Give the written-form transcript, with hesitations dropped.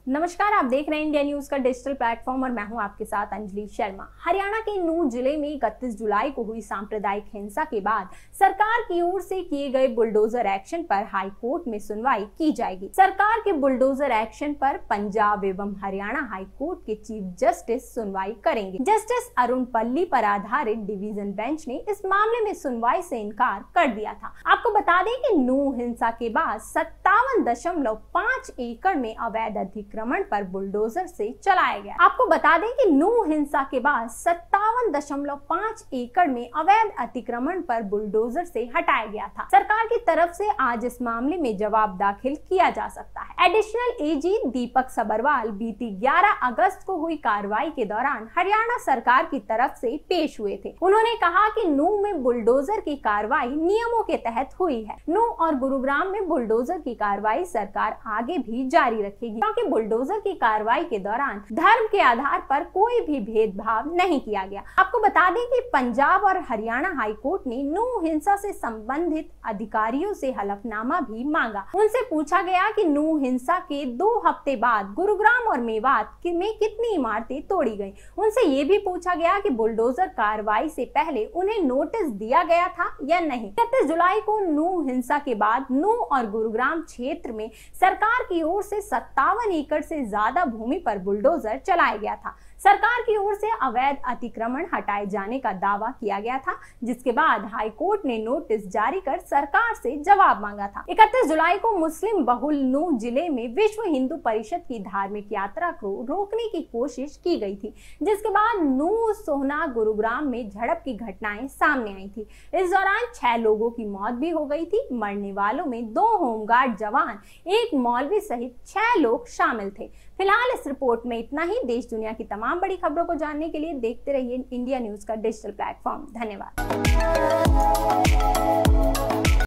नमस्कार, आप देख रहे हैं इंडिया न्यूज का डिजिटल प्लेटफॉर्म और मैं हूं आपके साथ अंजलि शर्मा। हरियाणा के नूंह जिले में 31 जुलाई को हुई सांप्रदायिक हिंसा के बाद सरकार की ओर से किए गए बुलडोजर एक्शन पर हाई कोर्ट में सुनवाई की जाएगी। सरकार के बुलडोजर एक्शन पर पंजाब एवं हरियाणा हाई कोर्ट के चीफ जस्टिस सुनवाई करेंगे। जस्टिस अरुण पल्ली पर आधारित डिवीजन बेंच ने इस मामले में सुनवाई से इनकार कर दिया था। आपको बता दें कि नूंह हिंसा के बाद 57.5 एकड़ में अवैध अतिक्रमण पर बुलडोजर से चलाया गया। आपको बता दें कि नूंह हिंसा के बाद 57.5 एकड़ में अवैध अतिक्रमण पर बुलडोजर से हटाया गया था। सरकार की तरफ से आज इस मामले में जवाब दाखिल किया जा सकता है। एडिशनल एजी दीपक सबरवाल बीती 11 अगस्त को हुई कार्रवाई के दौरान हरियाणा सरकार की तरफ से पेश हुए थे। उन्होंने कहा कि नूंह में बुलडोजर की कार्रवाई नियमों के तहत हुई है। नूंह और गुरुग्राम में बुलडोजर की कार्रवाई सरकार आगे भी जारी रखेगी, क्योंकि बुलडोजर की कार्रवाई के दौरान धर्म के आधार पर कोई भी भेदभाव नहीं किया गया। आपको बता दें कि पंजाब और हरियाणा हाई कोर्ट ने नूंह हिंसा से संबंधित अधिकारियों से हलफनामा भी मांगा। उनसे पूछा गया कि नूंह हिंसा के 2 हफ्ते बाद गुरुग्राम और मेवात में कितनी इमारतें तोड़ी गयी। उनसे ये भी पूछा गया कि बुलडोजर कार्रवाई से पहले उन्हें नोटिस दिया गया था या नहीं। 31 जुलाई को नूंह हिंसा के बाद नूंह और गुरुग्राम क्षेत्र में सरकार की ओर से 57 एकड़ से ज्यादा भूमि पर बुलडोजर चलाया गया था। सरकार की ओर से अवैध अतिक्रमण हटाए जाने का दावा किया गया था, जिसके बाद हाई कोर्ट ने नोटिस जारी कर सरकार से जवाब मांगा था। 31 जुलाई को मुस्लिम बहुल नूंह जिले में विश्व हिंदू परिषद की धार्मिक यात्रा को रोकने की कोशिश की गई थी, जिसके बाद नूंह सोहना गुरुग्राम में झड़प की घटनाएं सामने आई थी। इस दौरान 6 लोगों की मौत भी हो गई थी। मरने वालों में 2 होमगार्ड जवान, 1 मौलवी सहित 6 लोग शामिल थे। फिलहाल इस रिपोर्ट में इतना ही। देश दुनिया की तमाम बड़ी खबरों को जानने के लिए देखते रहिए इंडिया न्यूज का डिजिटल प्लेटफॉर्म। धन्यवाद।